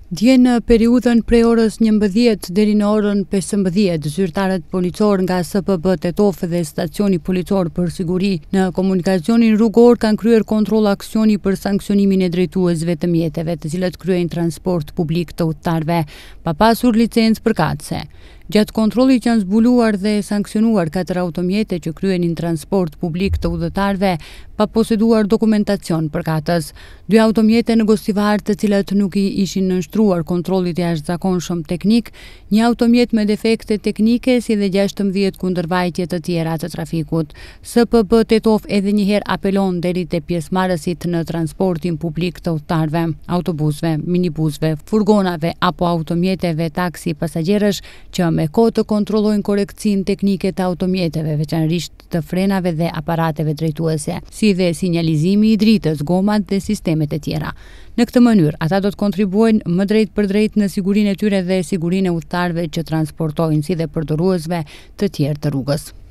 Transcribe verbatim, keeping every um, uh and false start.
Dje në periudhën prej orës njëmbëdhjetë deri në orën pesëmbëdhjetë, zyrtarët policor nga S P B Tetov dhe stacioni policor për siguri në komunikacionin rrugor kanë kryer kontroll aksioni për sanksionimin e drejtuesve të mjeteve, të cilët kryejnë transport publik të udhëtarëve pa pasur licencë përkatëse. Gjatë kontrollit janë zbuluar dhe sanksionuar katër automjete që kryenin transport publik të udhëtarëve pa poseduar dokumentacion përkatës. Dy automjete në Gostivar, të cilat nuk i ishin nënshtruar kontrollit jashtëzakonshëm teknik, një automjet me defekte teknike si dhe gjashtëmbëdhjetë kundërvajtje të tjera të trafikut. S P B Tetov edhe një herë apelon deri te pjesëmarrësit në transportin publik të udhëtarëve, autobusëve, minibusëve, furgonave apo automjeteve taksi pasagjerësh që me kohë të kontrollojnë korrektësinë teknike të automjeteve, veçanërisht të frenave dhe aparateve drejtuese, si dhe sinjalizimi i dritës, gomat dhe sistemet e tjera. Në këtë mënyrë, ata do të kontribuojnë më drejt për drejt në sigurinë e tyre dhe sigurinë e udhëtarëve që transportojnë, si dhe përdoruesve të tjerë të rrugës.